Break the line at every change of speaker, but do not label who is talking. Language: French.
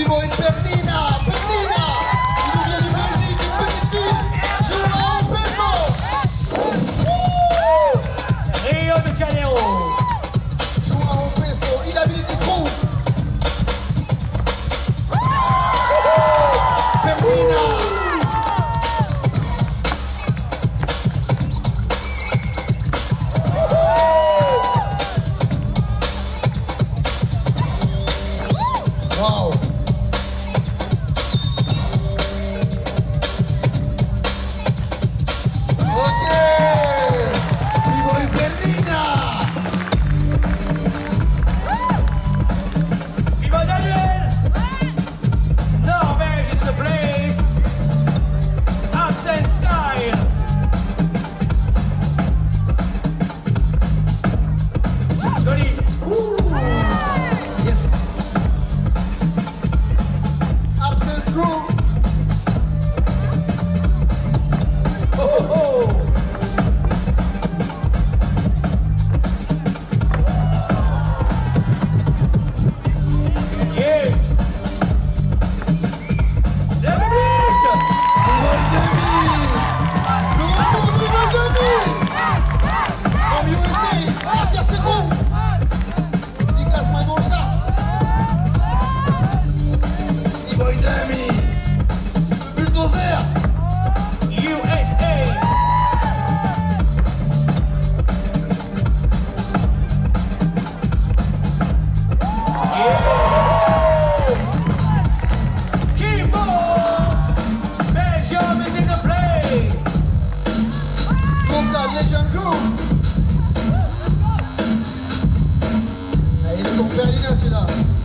B-Boy Bernina, Bernina, qui nous vient du Brésil, une petite ville, João Peso.
Rio de Janeiro.
João Peso, Inability Crew. Bernina. Wow. Ok. B-Boy Bernina.
B-Boy Daniel. Norvège is the place. Absent style. Joli.
Yes. Absence Crew.
Oh, oh, oh. Yes. Le public.
B-Boy Demi. Le retour de B-Boy Demi. From USA, Richard Serrault. Nicolas Mamoncha. B-Boy Demi. Le bulldozer.
USA. Kimbo! Belgium is in the place.
Coca Legend Group. Ah, il est ton Berliner celui-là.